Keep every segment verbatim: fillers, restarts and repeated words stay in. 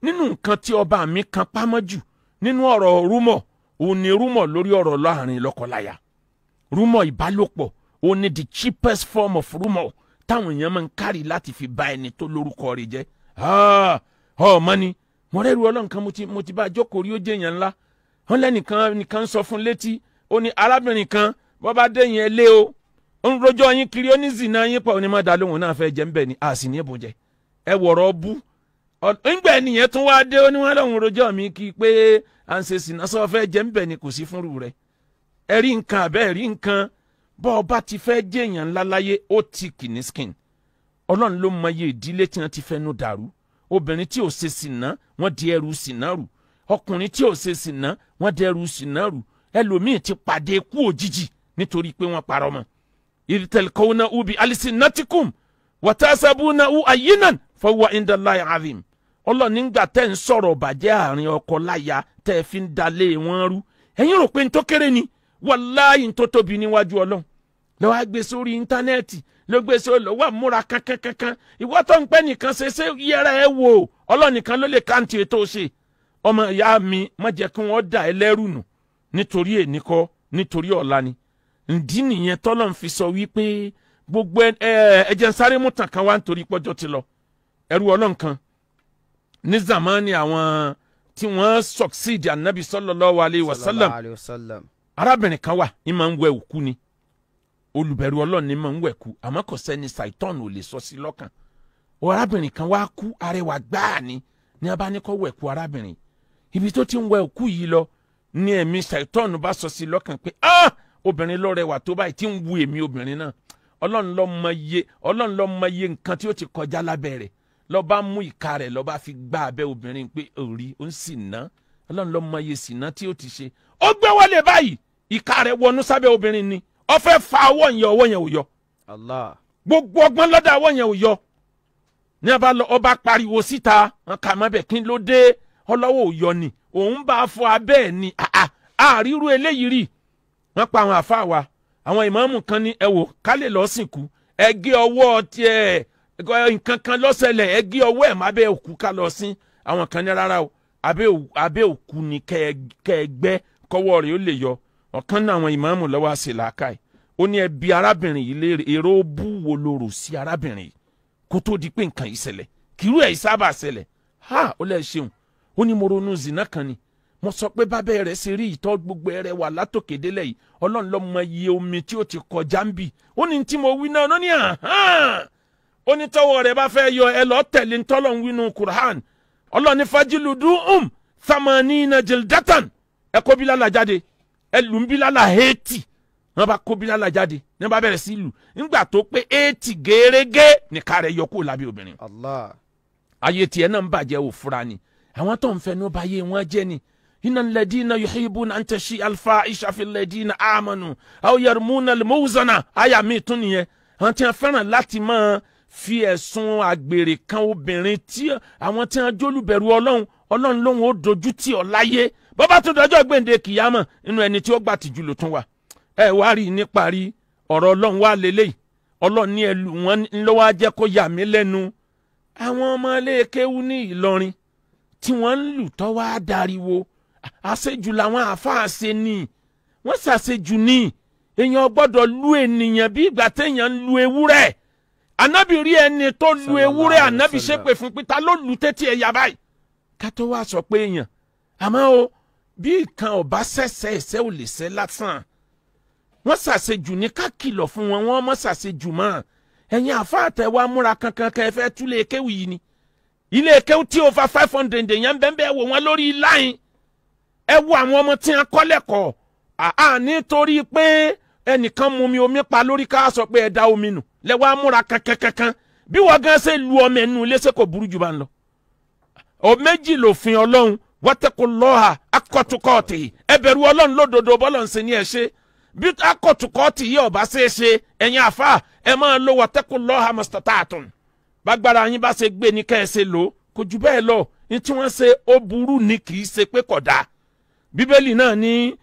nínú nǹkan tí ọba mi kan pamọ́ jù nínú ọ̀rọ̀ rúmọ̀ òun ni rúmọ̀ lórí ọ̀rọ̀ láàrin lọ́kọláya. Rúmọ̀ ìbálòpọ̀ òun ni the cheapest form of rúmọ̀ táwọn èèyàn máa ń kárì láti fi bá ẹni tó lórúkọ rẹ̀ jẹ́. ọmọ ni mo rẹ́rù ọlọ́run kan mo ti bá jókòó rí ó jẹ́ èèyàn ńlá. wọ́n lẹ́nìkan nìkan sọ fún létí ó ní arábìnrin kan bọ́ bá dé yẹn lé o ń rojọ́ yín kiri ó ní zina yín pọ̀ ní má dá lóhùn náà fẹ́ jẹ́ ń bẹ̀ ni a sì ní ẹ̀bùn jẹ ẹ wọ̀rọ̀ bú. ńgbẹ́ nìyẹn tún wá dé ó ní wọ́n lọ́hùn rojọ́ mi kí pé à ń ṣe sìnà sọ fẹ́ jẹ́ ń bẹ̀ ni kò sí fúnrú rẹ̀. ẹ rí nǹkan àbẹ́ ẹ rí nǹkan bọ́ ọ bá ti fẹ́ jẹ́ èèyàn ńlá láyé ó ti kìíní skin. ọlọ́run ló mọ iye ìdílé tí wọ́n ti fẹ́ nu dàrú. obìnrin tí ò ṣe sìnà wọ́n di ẹrù sìnà rù. ọkùnrin tí ò ṣe sìnà wọ́n di ẹrù sìnà rù. ẹlòmíì ti pàdé ikú òjijì nítorí pé wọ́n parọ́ mọ́. ìrìtẹ̀lẹ́kọ̀ọ́nà ubi alisinatikum wàtásàbùnà u ayinan fọwọ́ indalayi azim. ọlọ́ọ̀ni ńgbà tẹ́ ń sọ̀rọ̀ bàjẹ́ àárín ọkọ láya tẹ́ fi ń dalé wọn rú. ẹ̀yin rò pé ń tó kéré ni wàláyé ń tó tóbi níwájú ọlọ́run. lọ́wọ́ á gbé sórí íńtánẹ́ẹ̀tì ló gbé sórí lọ́wọ́ àmúra kankankankan. ìwọ tó ń pẹ́ nìkan ṣe ṣé yẹra ẹ wò ọlọ́ọ̀nìkan ló lè káǹtì ètò ṣe. ọmọ ìyá mi má jẹ́ kí wọ́n dà ẹ́ lẹ́rù nù nítorí èní kọ́ nítorí ọ̀la ni. ǹdí nìyẹn tọ́lọ́ ń fi sọ wípé gbogbo ẹ̀jẹ̀ sáré mú tàn kan wá nítorí pọ́jọ́ ti lọ. ẹrú ọlọ́run kan ní zamani àwọn tí wọ́n succeed anabi sallallahu alayhi wa sallam. arábìnrin kan wà ní máa ń wẹ òkú ni olùbẹ̀rù ọlọ́run ní máa ń wẹ̀ kú àmọ́ kò sẹ́ni saitan ò lè sọ sí lọ́kàn. arábìnrin kan wá kú arẹwà gbáà ni ní a bá ní kó wẹ̀ kú arábìnrin ibi tó ti ń wẹ òkú yìí lọ ní ẹ̀mí saitan bá sọ sí lọ́kàn pé ah obìnrin ló rẹwà tó báyìí tí ń wu èmi obìnrin náà. ọlọ́run ló mọ iye ọlọ́run ló mọ iye nǹkan tí ó ti kọjá lábẹ́ rẹ̀ ló bá mú ìka rẹ̀ ló bá fi gbá abẹ́ obìnrin pé òrí ó ń sì ná ọlọ́run ló mọ iye sì ná tí ó ti ṣe. ó gbé wọlé báyìí ìka rẹ̀ wọnú sábẹ́ obìnrin ni ó fẹ́ fa ọwọ́ yẹn ọwọ́ yẹn ò yọ. Allah. gbogbo ọgbọ́n lọ́dọ̀ ọwọ́ yẹn ò yọ. ní a bá lọ ọba pariwo síta wọn kà má bẹ̀ kí ló dé ọlọ́wọ́ ò yọ ni òun bá fọ abẹ́ ẹ̀ ni àárírú eléyìí rí. wọ́n pa àwọn àfa wa àwọn ìmáàmù kan ní ẹ wò ká lè lọ sìnkú ẹ gé ọwọ́ tiẹ̀ nǹkan kan lọ́sẹ̀lẹ̀ ẹ gé ọwọ́ ẹ̀ má bẹ́ẹ̀ òkú ká lọ sí. àwọn kan ní rárá o abẹ́ òkú ni kẹ́ ẹ gbẹ́ kọ́wọ́ rẹ̀ ó lè yọ. ọ̀kan náà àwọn ìmáàmù lọ́wọ́ àṣẹ làákàyè ó ní ẹbí arábìnrin yìí léèrè èrò bú wo lorò sí arábìnrin yìí kó tó di pé nǹkan yìí ṣẹlẹ̀ kírú ẹ̀ sábà ṣẹlẹ̀ ha ó lẹ́ ṣeun ó ní mo ronú zina kan ni mo sọ pé bábẹ́ rẹ̀ ṣe rí ìtọ́ gbogbo ẹ̀rẹ̀ wà látòkè délẹ̀ yìí ọlọ́run ló mọ iye omi tí ó ti kọjá ń bì ó ní tí mo wí náà ó ní àhán ó ní tọ́wọ́ rẹ̀ bá fẹ́ yọ ẹ lọ tẹ̀lé ntọ́lọ́run wínú Qur'an ọlọ́run ní fajiluduhum thamanina jildatan ẹ kó Bílálà jáde ẹ lù ń Bílálà hétì wọn bá kó Bílálà jáde ní wọn bá bẹ̀rẹ̀ sí lù nígbà tó pé éètì gẹ́rẹ́gẹ́ nìka rẹ̀ yọ kó lábẹ́ obìnrin. Allah. ayé tiẹ̀ náà ń bàjẹ́ òfurá ni àwọn tó ń fẹ́ ní ó bá yé wọn jẹ́ ni. إن الذين يحبون أن تشيء الفاحشة في الذين آمنوا أو يرمون الموزنة àyà mi tún nìyẹn àwọn tí wọ́n fẹ́ràn láti máa fi ẹ̀sùn àgbèrè kan obìnrin tí àwọn tí wọ́n jólùbẹ̀rù ọlọ́run ọlọ́run lóhùn ó dojú tì ọ́ láyé bọ́bá tó dọjọ́ gbèǹde kìyàmọ̀ nínú ẹni tí ó gbà tìjú ló tún wà. ẹ wá rí i níparí ọ̀rọ̀ ọlọ́run wá lélẹ́yìí ọlọ́run ní ẹlù wọn ló wá jẹ́ kó yà mí lẹ́nu. àwọn ọmọ ilé kéwú ní Ìlọrin tí wọ́n ń lù tọ́ wá dariwo àṣejù làwọn àáfàá ṣe ni wọ́n ṣàṣejù ni èèyàn gbọ́dọ̀ lu ènìyàn bí ìgbà téèyàn ń lu ewúrẹ́. ànábì rí ẹni tó lu ewúrẹ́ ànábì ṣépè fún pé ta ló lu tẹ́tí ẹ̀yà báyìí ká tó wá sọ pé èèyàn. àmọ́ o bí nǹkan ọba ṣẹ̀ṣẹ̀ ẹ̀ṣẹ̀ ò lè ṣẹ́ lásán wọ́n ṣàṣejù ní ká kìlọ̀ fún wọn wọ́n mọ̀ ṣàṣejù mọ́. ẹ̀yin àáfàá tẹ wá múra kankan kẹ́ ẹ fẹ́ tú lé kéwì yìí ni ilé kéwì tí over five hundred yẹn bẹ́ẹ̀ bẹ́ẹ̀ wò wọ́n lórí láyìn ẹ wo àwọn ọmọ tí wọn kọ́ lẹ́kọ̀ọ́ àá nítorí pé ẹnìkan mú mi omi pa lórí ká sọ pé ẹ da omi nù lẹ́wọ́ amúra kankankankan bí wọ́n gan ṣe lu ọmọ ẹnu léṣe kò burú jù bá ń lọ. ọ méjì lòfin ọlọ́run wattaqullaha akọ̀tùkọ̀tì ẹ bẹ̀rù ọlọ́run lódodo bọ́lọ̀ ń ṣe ní ẹ ṣe bí akọ̀tùkọ̀tì yìí ọba ṣe é ṣe ẹ̀yin àfa ẹ máa lo wattaqullaha mastata'tum bágbára yín bá ṣe gbé ní ká ẹ ṣe lò kò jù bẹ́ẹ̀ lọ ní tí wọ́n ṣe ó burú ni kì í ṣe pé kò dáa. Bíbélì náà ní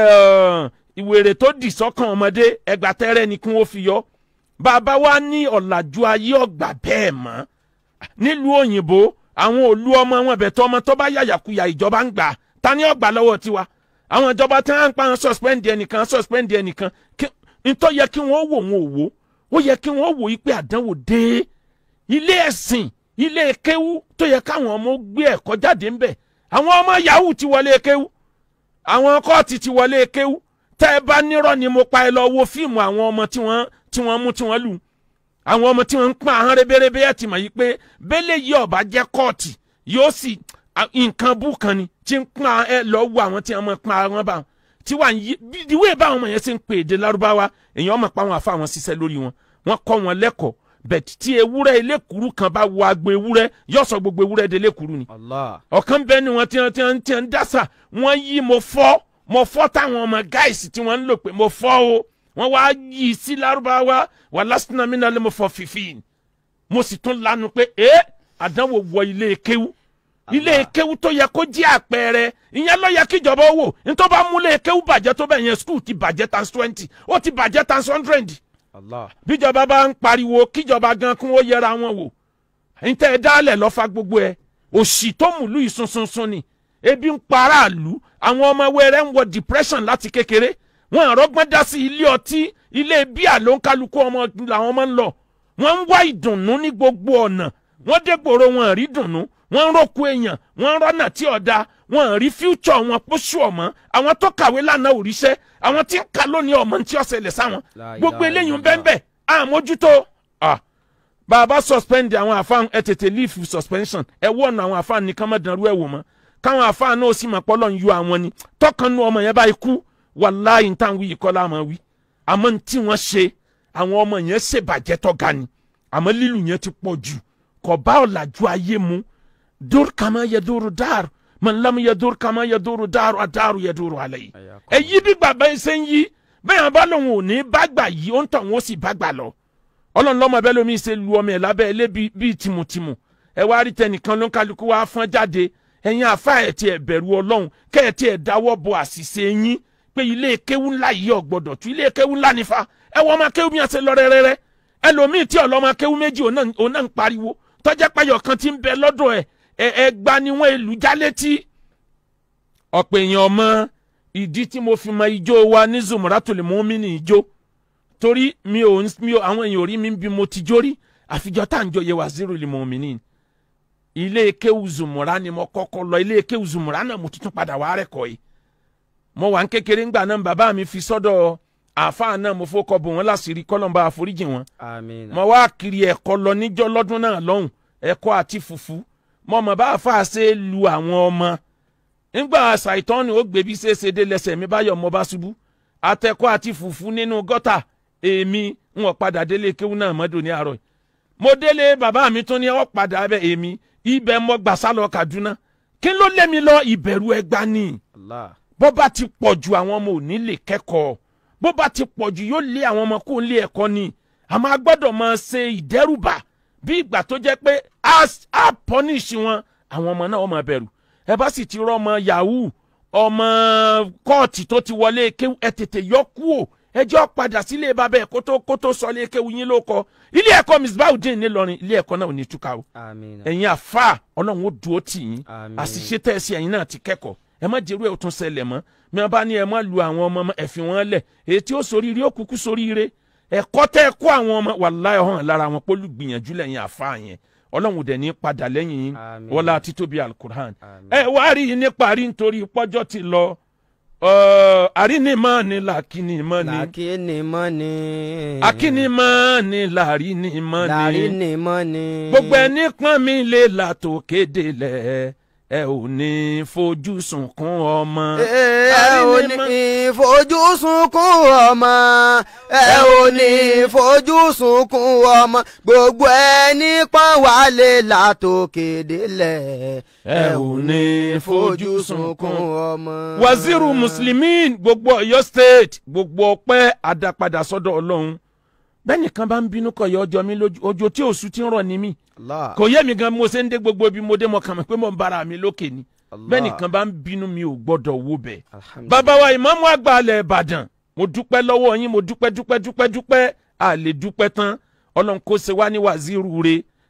ìwèrè tó dì sọ́kàn ọmọdé ẹgbàtẹ́rẹ́ ni kí wọ́n fi yọ. bàbá wa ní ọ̀làjú ayé ọ̀gbà bẹ́ẹ̀ mọ́ nílùú òyìnbó àwọn òlu ọmọ wọn bẹ̀ tọ́ ọmọ tó bá yàyàkuyà ìjọba ń gbà ta ni ó gbà lọ́wọ́ tiwa àwọn ìjọba tí wọ́n ń pa wọn suspend ẹnìkan suspend ẹnìkan ntọ́ yẹ kí wọ́n wò wọn ò wò ó yẹ kí wọ́n wò yí pé àdánwò dé ilé ẹ̀sìn ilé kéwú tó yẹ káwọn ọmọ gbé ẹ̀kọ́ jáde ńbẹ̀ àwọn ọmọ yahoo ti wọlé kéwú àwọn kọ́ọ̀tì ti wọlé kéwú tẹ́ ẹ bá nírọ́ ni mo pa ẹ lọ wo fíìmù àwọn ọmọ tí wọ́n tí wọ́n mú tí wọ́n lù àwọn ọmọ tí wọ́n ń pọ́n ahọ́n rébérébé ẹ̀ tì mọ̀ yí pé bẹ́lẹ̀ yìí ọ̀bá jẹ́ kọ́ọ̀tì yóò sì nǹkan bú kan ni tí ń pọ́n ẹ lọ wo àwọn tí wọ́n mọ̀ pọ́n ahọ́n bá wọn tí wà ń yí ìwé báwọn ọmọ yẹn ṣe ń pè èdè lárúbáwá èèyàn ọmọ pa wọn àfa àwọn ṣiṣẹ́ lórí wọn wọ́n kọ́ wọn lẹ́kọ̀ọ́ bẹ̀t tí ewúrẹ́ elékuru kan bá wo agbo ewúrẹ́ yóò sọ gbogbo ewúrẹ́ de elékuru ni. ọ̀kan bẹ́ẹ̀ ni wọ́n ti ń ti ń ti ń dásà wọ́n yí mo fọ́ mo fọ́ táwọn ọmọ gáìsì tí wọ́n ń lò pé mo fọ́ o wọ́n wá yí sí lárúbáwá wà lásìkò mi náà lè mo fọ́ fífi mo sì tún lanu pé ẹ́ àdánwò wọ ilé kéwú ilé kéwú tó yẹ kó jẹ́ àpẹẹrẹ ìyẹn ló yẹ kíjọba wò nítorí bá mú ilé kéwú bàjẹ́ tó bẹ̀ yẹn skul ti bàjẹ́ times twenty ó ti bàjẹ́ times hundred. bíjọba bá ń pariwo kíjọba gan kún ó yẹra wọn wò níta ẹ dálẹ̀ lọ́fà gbogbo ẹ òṣì tó mùlú ìsunsunsun ni ebi ń para àlù àwọn ọmọ wẹrẹ ń wọ depression láti kékeré wọn àrọ́gbọ́n dá sí ilé ọtí ilé bíà ló ń kálukú ọmọ làwọn ọmọ ń lọ wọn ń wá ìdùnnú ní gbogbo ọ̀nà wọn dégbòro wọn rí dùnnú wọn ń rókú èèyàn wọn ń rọ́nà tí ọ̀dà wọn rí future wọn pósù ọmọ àwọn tó kàwé lánàá òrìṣẹ́ àwọn tí ń ka lónìí ọmọ tí ó ṣẹlẹ̀ sáwọn gbogbo eléyìí ń bẹ́ẹ̀ bẹ́ẹ̀ àmójútó bàbá suspend àwọn àfáàn ẹ tètè leave suspension ẹ wọ́ọ̀nù àwọn àfáàn nìkan má dàrú ẹ wò mọ́ káwọn àfáàn náà sì máa pọ́lọ́ ń yọ àwọn ni tọkànnú ọmọ yẹn báyìí kú wàláhì ń tàn wí ìkọlá àmọ́ wí àmọ́ tí wọ́n ṣe àwọn ọmọ yẹn ṣèbàjẹ́ tó ga ni àmọ́ lílù yẹn ti pọ̀ jù kò bá ọ̀làjú ayé mu dúró kàmá yẹ dúró dáàrú man lam yadur kama yaduru daru adaru yaduru alayhi èyí bí bàbá ẹ ṣe ń yí bẹ́ẹ̀ bá lòun ò ní bá gbà yìí ó ń tàn wọ́n sì bá gbà lọ ọlọ́run lọ́mọ bẹ́ẹ̀ lómi ṣe lu ọmọ ẹ̀ lábẹ́ ilé bíi tìmùtìmù ẹ wá rí tẹnìkan ló ń kálukú wá fọ́n jáde ẹ̀yin àfa ẹ̀ tí ẹ̀ bẹ̀rù ọlọ́run kẹ́ ẹ̀ tí ẹ̀ dáwọ́ bo àṣìṣe yín pé ilé kéwú ńlá yìí ò gbọ́dọ̀ tú ilé kéwú ńlá nífa ẹ wọ́n máa kéwú bí wọ́n ṣe lọ rẹ́rẹ́rẹ́ ẹlòmíì tí ọlọ́mọ kéwú méjì òun náà ń pariwo tọ́jà payọ̀ kan ti ń bẹ lọ́dọ̀ ẹ̀ ẹgbà ni wọ́n èlù já létí ọ̀pọ̀ èèyàn ọmọ ìdí tí mo fi mọ ijó wa ní Zumratul Mu'min ijó torí mi ò mi ò àwọn èèyàn orí mi bí mo ti jó rí àfijọ́ tá à ń jó yẹ Wazirul Mu'minin ilé kéwù Zumura ni mo kọ́kọ́ lọ ilé kéwù Zumura náà mo tuntun padà wá rẹ̀kọ́ yìí mo wà ń kékeré ńgbà náà bàbá mi fi sọ́dọ̀ àáfàá náà mo fọkọ bò wọ́n láṣìírí kọ́lọ́mbà àforíjì wọn mo wá kiri ẹ̀kọ́ lọ níjọ́ lọ́dún náà lọ́hùn ẹ̀kọ́ àti fùfú mo mọ̀ bá àáfàá ṣe lu àwọn ọmọ nígbà ṣàìtọ́nù ó gbèbí ṣeéṣe dé lẹ́sẹ̀ mi báyọ̀ mo bá ṣubú àtẹ̀kọ́ àti fùfú nínú gọ́tà èmi ń wọ́n padà délé kéwú náà mọ́dọ̀ ní àárọ̀ mo délé bàbá mi tún ní ọ́ padà bẹ́ èmi ibẹ̀ mo gbà sálọ Kaduna kí ló lé mi lọ ìbẹ̀rù ẹgbà ni bó bá ti pọ̀ ju àwọn ọmọ ò ní lè kẹ́kọ̀ọ́ bó bá ti pọ̀ ju yóò lé àwọn ọmọ kó lé ẹ̀kọ́ ni àmọ́ a gbọ́dọ̀ máa ṣe ìdẹ́rùbà bí ìgbà tó jẹ́ pé a punish wọn àwọn ọmọ náà wọ́n máa bẹ̀rù ẹ bá sì ti rọ ọmọ yahoo ọmọ kóòtù tó ti wọlé kéwú ẹ tètè yọ kúò ẹjọ́ padà sílé bàbá ẹ̀ kótó kótó sọlé kéwú yín ló kọ ilé ẹ̀kọ́ Misbahudeen nílọrin ilé ẹ̀kọ́ náà ò ní túká o ẹ̀yin àfa ọlọ́run ó dúró tì yín àṣìṣe tẹ̀ sí ẹ̀yin náà ti kẹ́kọ̀ọ́ ẹ má jẹ́rú ẹ̀ ó tún ṣẹlẹ̀ mọ́ mi bá ní ẹ má lu àwọn ọmọ ẹ fi wọn lẹ̀ èyí tí ó soríire ó kúkú soríire ẹ̀kọ́ tẹ́ ẹ kó àwọn ọmọ wàláhì hàn lára wọn pólú gbìyànjú lẹ́yìn àfa yẹn ọlọ́run dẹ̀ ní padà lẹ́yìn yín wọlá títóbi alukur'an ẹ wá rí yín ní parí nítorí pọ́jọ́ ti lọ àrínìmọ́ ni làkínìmọ́ ni làkínìmọ́ ni akínìmọ́ ni làrínìmọ́ ni làrínìmọ́ ni gbogbo ẹni pọ́n mi lè làtò kéde lẹ̀ ẹ ò ní fojú sunkún ọmọ. ẹ ò ní fojú sunkún ọmọ ẹ ò ní fojú sunkún ọmọ gbogbo ẹni pọ́n wá lè látòkè délẹ̀ ẹ ò ní fojú sunkún ọmọ. Waziru Muslimin gbogbo Ọ̀yọ́ state gbogbo ọpẹ́ àdápadà sọ́dọ̀ Ọlọ́run bẹ́ẹ̀ni kan bá ń bínú kọ yọ ọjọ́ mi lójú ojú tí òṣù ti ń rọ̀ ní mi kò yẹ mi gan mo ṣe ń dé gbogbo ibi mo dé mo kàn mọ́ pé mo ń bára mi lókè ni bẹ́ẹ̀ni kan bá ń bínú mi ò gbọ́dọ̀ wó bẹ́ẹ̀. bàbá wa ìmáàmù àgbà alẹ́ Ìbàdàn mo dúpẹ́ lọ́wọ́ yín mo dúpẹ́ dúpẹ́ dúpẹ́ dúpẹ́ a lè dúpẹ́ tán Ọlọ́run kó ṣe wá ní wàzírù re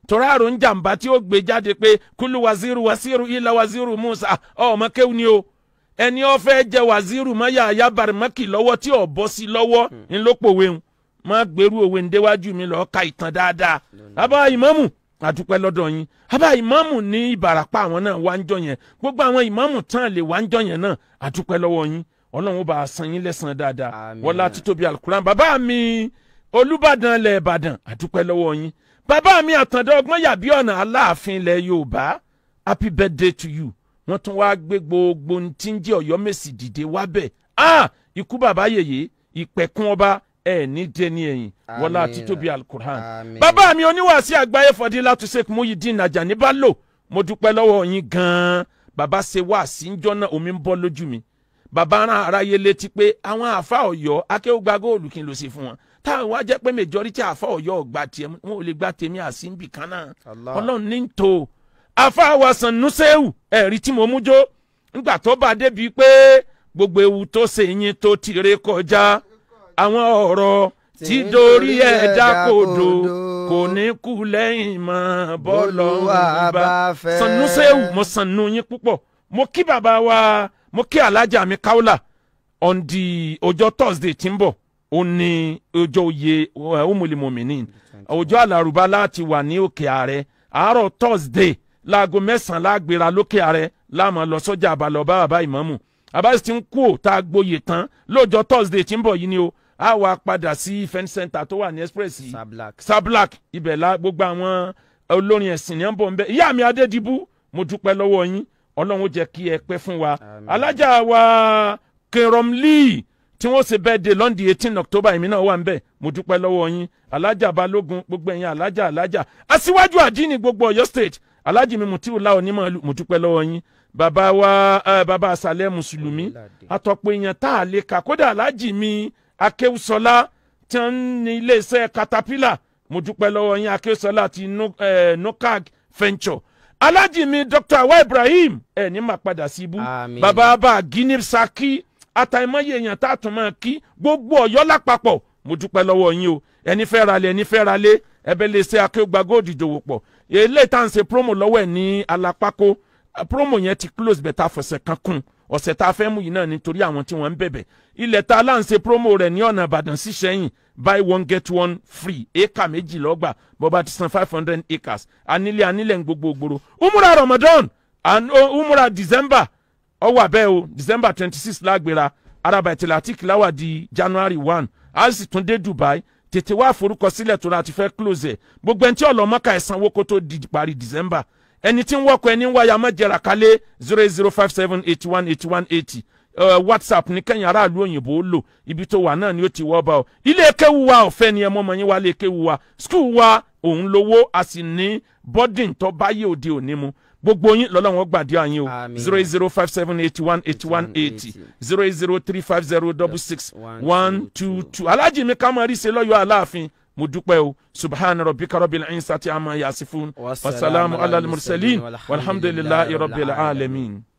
toraro ń jàǹbá tí ó gbé jáde pé kúlù wàzírù wàzírù ilà wàzírù Musa ọmọ kéwù ni o ẹni ó fẹ́ jẹ wàzírù mọ́yà ayábàrìmọ́kì lọ́wọ́ tí ò bọ́ sí lọ́wọ́ ńlọpọ̀wé ń má gbèrú òwe ń déwájú mi lọ́ọ́ ka ìtàn dáadáa. àbá ìmáàmù àdúpẹ́ lọ́dọ̀ yín àbá ìmáàmù ní Ìbàràpá àwọn náà wá ń jọ yẹn gbogbo àwọn ìmáàmù tán lè wá ń jọ yẹn náà àdúpẹ́ lọ́wọ́ yín ọlọ́run ó bá a san yín lẹ́san dáadáa wọlá títóbi alukuran bàbá mi Olúbàdàn ilẹ̀ Ìbàdàn àdúpẹ́ lọ́wọ́ yín bàbá mi Àtàndá ọgbọ́n yàbí ọ̀nà Aláàfin ilẹ̀ Yorùbá happy birthday to you wọ́n tún wá gbé gbogbo tí ń jẹ́ Ọ̀yọ́mèsì dìde wá bẹ̀ ah ikú bàbá yèyé ìpẹ̀kun ọba ẹ̀ ní dẹni ẹ̀yìn wọlá títóbi alukuran bàbá mi oníwàásí àgbáyé Fọdílátù Sheikh Muyideen Ajani Bello mo dúpẹ́ lọ́wọ́ yín gan-an bàbá ṣe wáàsí ń jọ́nà omi ń bọ́ lójú mi bàbá rán aráyé létí pé àwọn àfa Ọ̀yọ́ Akeugbagold kí n lò sí fún wọn táwọn wá jẹ́ pé majority àfa Ọ̀yọ́ ọ̀gbà tiẹ̀ wọn ò lè gbà tèmi àsínbì kan náà ọlọ́run ní tó àfa wàsàn nùsẹ́wù ẹ̀rí tí mo mú jó ńgbà tó bá débi pé gbogbo ewu tó ṣe yín tó ti ré kọjá àwọn ọ̀rọ̀ tí dorí ẹ̀dá kodò kò ní kú lẹ́yìn mọ́ bọ́ọ̀lù bá sànúsẹ́wù mo sànú yín púpọ̀ mo kí bàbá wa mo kí alájà mi Kaula on the ọjọ́ Thursday tí ń bọ̀ ó ní ọjọ́ oyè Ummul Mu'minin ọjọ́ alárùbá láti wà ní òkè ààrẹ àárọ̀ Thursday láago mẹ́sàn-án lágbèrà lókè ààrẹ láàmú lọ sọ́jà àbálọ̀ bá bàbá ìmáàmù àbáṣe ti ń kú ò tá a gbóyè tán lọ́jọ́ Thursday tí ń bọ̀ yìí ni o a wá padà sí event center tó wà ní express yìí Sablak ibẹ̀ la gbogbo àwọn olórin ẹ̀sìn ní ń bọ̀ ń bẹ̀ ìyá mi Adédìbú mo dúpẹ́ lọ́wọ́ yín ọlọ́run jẹ́ kí ẹ pẹ́ fún wa alájà wa Kéròmlì tí wọ́n ṣe bẹ́ẹ̀ de lọ́ndì eighteen October èmi náà wà ń bẹ̀ mo dúpẹ́ lọ́wọ́ yín alájà Balógun gbogbo ẹ̀yin alájà alájà aṣíwájú àdínì gbogbo Ọ̀yọ́ state alájì mi Mùtíù Láò onímọ̀ mo dúpẹ́ lọ́wọ́ yín bàbá wa bàbá àṣàlẹ̀ mùsùlùmí àtọ̀pọ̀ èèyàn tá a lè kà kódà alájì mi Akéwùsọlá tí wọ́n ní iléeṣẹ́ Caterpillar mo dúpẹ́ lọ́wọ́ yín Akéwùsọlá ti nukag venture alájì mi Doctor Awa Ibrahim ẹ ní máa padà sí ibú bàbá bá Guinea Saki àtàìmọye èèyàn tá a tún máa kí gbogbo Ọ̀yọ́ lápapọ̀ mo dúpẹ́ lọ́wọ́ yín o ẹni fẹ́ ra lé ẹni fẹ́ ra lé ẹbẹ̀ lè ṣe Akeugbagold ìdòwò pọ̀ eléyìí tá à ń ṣe promo lọ́wọ́ ẹ̀ ní Alápákó promo yẹn ti close bẹ̀ta fọ̀sẹ̀ kan kún ọ̀sẹ̀ tá a fẹ́ mú yìí náà nítorí àwọn tí wọ́n ń bẹ̀bẹ̀ ilẹ̀ tá a là ń ṣe promo rẹ̀ ní ọ̀nà Ìbàdàn sí Ṣẹ́yìn buy one get one free éka méjì lọ́gbà bọ́ba ti san five hundred acres anílé anílẹ̀ ń gbogbo ògbóró umura Ramadan and umura December ọwọ́ abẹ́ o December twenty six lágbèrà araba ìtìlátìk láwà di January one a sì tún dé Dubai tètè wá forúkọsílẹ̀ tó ra ti fẹ́ close ẹ̀ gbogbo ẹni tí ọlọ́mọ́ka ẹ̀sánwó kó tó di parí December ẹni tí ń wọ́kọ̀ ẹni ń wáyà má jẹ́ra kálé zero eight zero five seven eight one eight one eighty WhatsApp ní kẹ́yìn aráàlú òyìnbó lò ibi tó wà náà ni ó ti wọ́ bá ọ ilé kéwu wa ọ̀fẹ́ ni ẹ mọ́ ọmọ yín wá lé kéwu wa school wa òun lówó a sì ní boarding tó báyé òde òní mu gbogbo yín lọ́lọ́wọ́n gbàdúrà yín o zero eight zero five seven eight one eight one eighty zero eight zero three five zero double six one two two alájì mi ká máa rí ṣe lọ́yọ̀ Aláàfin mo dúpẹ́ o subhana rabbika rabbil izzati amma yasifun wasalamu ala al mursalin walhamdulillahi rabbil alamin.